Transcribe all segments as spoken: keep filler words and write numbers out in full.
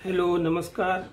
Hello नमस्कार।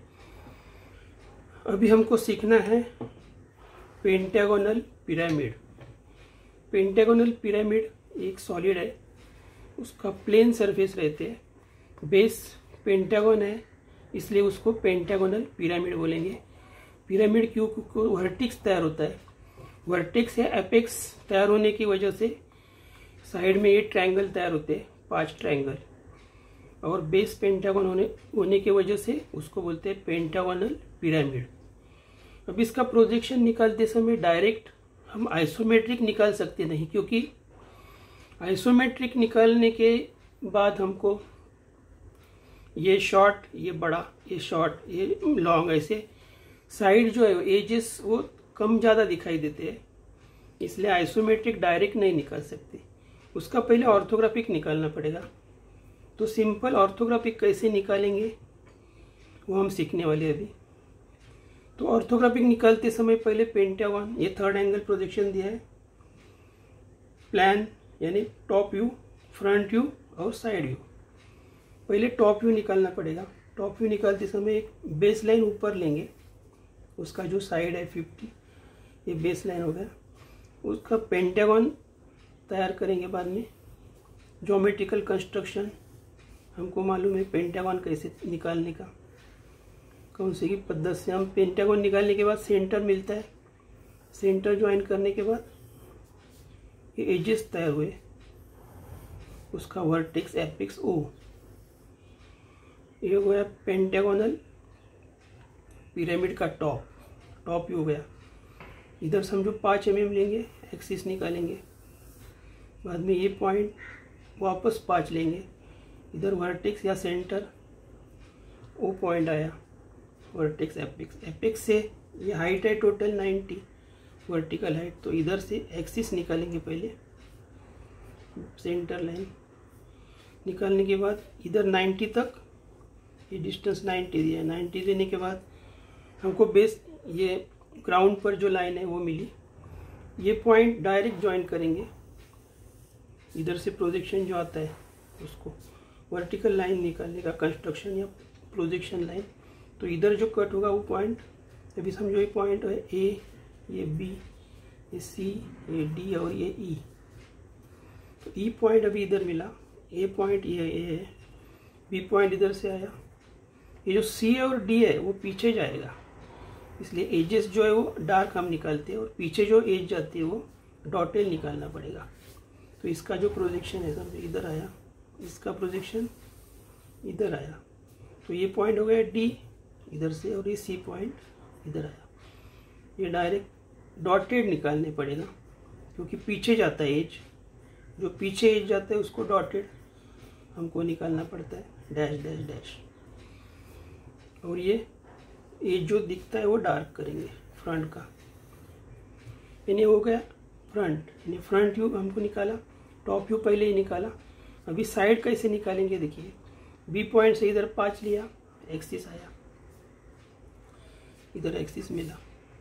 अभी हमको सीखना है पेंटागोनल पिरामिड। पेंटागोनल पिरामिड एक सॉलिड है, उसका प्लेन सरफेस रहते हैं, बेस पेंटागन है, इसलिए उसको पेंटागोनल पिरामिड बोलेंगे। पिरामिड क्यों? क्योंकि वर्टेक्स तैयार होता है, वर्टेक्स या एपेक्स तैयार होने की वजह से साइड में ये ट्रायंगल तैयार होते हैं, पांच ट्रायंगल, और बेस पेंटागन होने होने की वजह से उसको बोलते हैं पेंटागोनल पिरामिड। अब इसका प्रोजेक्शन निकालते समय डायरेक्ट हम आइसोमेट्रिक निकाल सकते नहीं, क्योंकि आइसोमेट्रिक निकालने के बाद हमको ये शॉर्ट, ये बड़ा, ये शॉर्ट, ये लॉन्ग, ऐसे साइड जो है एजेस वो कम ज़्यादा दिखाई देते हैं, इसलिए आइसोमेट्रिक डायरेक्ट नहीं निकाल सकते। उसका पहले ऑर्थोग्राफिक निकालना पड़ेगा। तो सिंपल ऑर्थोग्राफिक कैसे निकालेंगे वो हम सीखने वाले हैं अभी। तो ऑर्थोग्राफिक निकालते समय पहले पेंटागन, ये थर्ड एंगल प्रोजेक्शन दिया है, प्लान यानी टॉप व्यू, फ्रंट व्यू और साइड व्यू। पहले टॉप व्यू निकालना पड़ेगा। टॉप व्यू निकालते समय एक बेस लाइन ऊपर लेंगे, उसका जो साइड है फिफ्टी, ये बेस लाइन हो गया। उसका पेंटागन तैयार करेंगे बाद में। ज्योमेट्रिकल कंस्ट्रक्शन हमको मालूम है पेंटागन कैसे निकालने का, कौन सी की पद्धति से। हम पेंटागन निकालने के बाद सेंटर मिलता है, सेंटर ज्वाइन करने के बाद ये एजेस तैयार हुए, उसका वर्टेक्स एपेक्स ओ, ये हो गया पेंटागोनल पिरामिड का टॉप, टॉप व्यू हो गया। इधर समझो पाँच एम एम लेंगे, एक्सिस निकालेंगे, बाद में ये पॉइंट वापस पाँच लेंगे, इधर वर्टेक्स या सेंटर ओ पॉइंट आया, वर्टेक्स एपेक्स, एपेक्स से ये हाइट है टोटल नाइन्टी वर्टिकल हाइट, तो इधर से एक्सिस निकालेंगे पहले, सेंटर लाइन निकालने के बाद इधर नाइन्टी तक, ये डिस्टेंस नाइन्टी दिया है, नाइन्टी देने के बाद हमको बेस ये ग्राउंड पर जो लाइन है वो मिली। ये पॉइंट डायरेक्ट ज्वाइन करेंगे, इधर से प्रोजेक्शन जो आता है उसको वर्टिकल लाइन निकालने का, कंस्ट्रक्शन या प्रोजेक्शन लाइन। तो इधर जो कट होगा वो पॉइंट, अभी समझो ये पॉइंट है ए, ये बी, ये सी, ये डी और ये ई। तो ई पॉइंट अभी इधर मिला, ए पॉइंट ये ए है, बी पॉइंट इधर से आया, ये जो सी और डी है वो पीछे जाएगा, इसलिए एजेस जो है वो डार्क हम निकालते हैं, और पीछे जो एज जाती है वो डॉटेड निकालना पड़ेगा। तो इसका जो प्रोजेक्शन है समझो इधर आया, इसका प्रोजेक्शन इधर आया, तो ये पॉइंट हो गया डी इधर से, और ये सी पॉइंट इधर आया। ये डायरेक्ट डॉटेड निकालने पड़ेगा, क्योंकि पीछे जाता है एज, जो पीछे एज जाता है उसको डॉटेड हमको निकालना पड़ता है, डैश डैश डैश। और ये एज जो दिखता है वो डार्क करेंगे फ्रंट का, यानी हो गया फ्रंट, यानी फ्रंट व्यू हमको निकाला, टॉप व्यू पहले ही निकाला। अभी साइड कैसे निकालेंगे देखिए, बी पॉइंट से इधर पाँच लिया, एक्सिस आया, इधर एक्सिस मिला,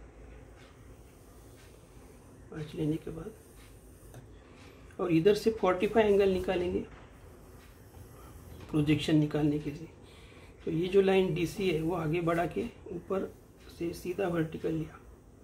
पाँच लेने के बाद और इधर से पैंतालीस एंगल निकालेंगे प्रोजेक्शन निकालने के लिए। तो ये जो लाइन डी सी है वो आगे बढ़ा के ऊपर से सीधा वर्टिकल लिया,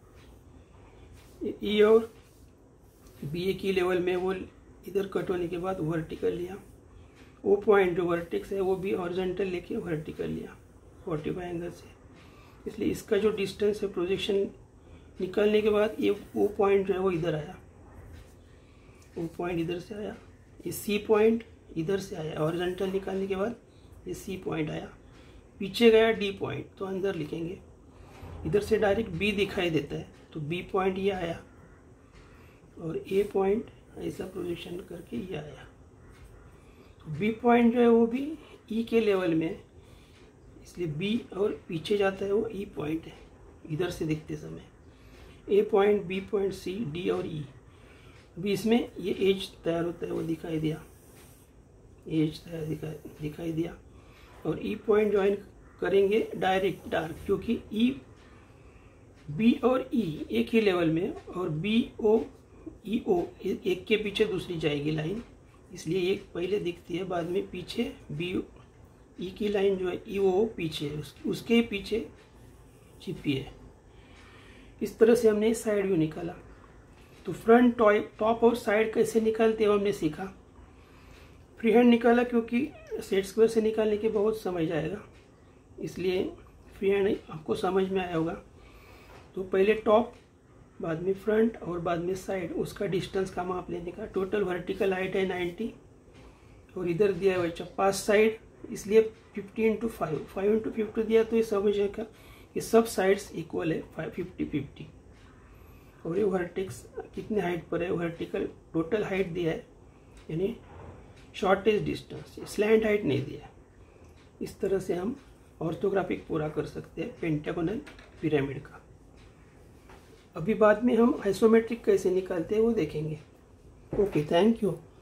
ई और बी ए की लेवल में वो इधर कट होने के बाद वर्टिकल लिया, वो पॉइंट जो वर्टेक्स है वो भी हॉरिजॉन्टल लेके वर्टिकल लिया पैंतालीस एंगल से। इसलिए इसका जो डिस्टेंस है प्रोजेक्शन निकालने के बाद ये वो पॉइंट जो है वो इधर आया, वो पॉइंट इधर से आया, ये सी पॉइंट इधर से आया, हॉरिजॉन्टल निकालने के बाद ये सी पॉइंट आया, पीछे गया डी पॉइंट, तो अंदर लिखेंगे, इधर से डायरेक्ट बी दिखाई देता है, तो बी पॉइंट ये आया, और ए पॉइंट ऐसा प्रोजेक्शन करके ये आया। तो बी पॉइंट जो है वो भी ई के लेवल में है, इसलिए बी और पीछे जाता है वो ई पॉइंट है इधर से दिखते समय, A point, B point, C, D और ई। अभी इसमें ये एज तैयार होता है वो दिखाई दिया, एज तैयार दिखाई दिखाई दिया, और ई पॉइंट ज्वाइन करेंगे डायरेक्ट डार्क, क्योंकि ई बी और ई एक ही लेवल में, और बी ओ ई ओ एक के पीछे दूसरी जाएगी लाइन, इसलिए एक पहले दिखती है, बाद में पीछे बी ई की लाइन जो है ई वो पीछे है, उस, उसके ही पीछे छिपी है। इस तरह से हमने साइड व्यू निकाला। तो फ्रंट टॉप और साइड कैसे निकालते हैं हमने सीखा। फ्री हैंड निकाला क्योंकि सेट स्क्वायर से निकालने के बहुत समय जाएगा, इसलिए फ्री हैंड आपको समझ में आया होगा। तो पहले टॉप, बाद में फ्रंट और बाद में साइड, उसका डिस्टेंस का माप लेने का। टोटल वर्टिकल हाइट है नाइन्टी और इधर दिया हुआ है पास साइड, इसलिए fifty into five five into fifty दिया, तो ये समझेगा कि सब साइड्स इक्वल है फाइव फिफ्टी फिफ्टी। और ये वर्टेक्स कितने हाइट पर है, वर्टिकल टोटल हाइट दिया है यानी शॉर्टेज डिस्टेंस, स्लैंट हाइट नहीं दिया है। इस तरह से हम ऑर्थोग्राफिक पूरा कर सकते हैं पेंटागोनल पिरामिड का। अभी बाद में हम आइसोमेट्रिक कैसे निकालते हैं वो देखेंगे। Okay, thank you.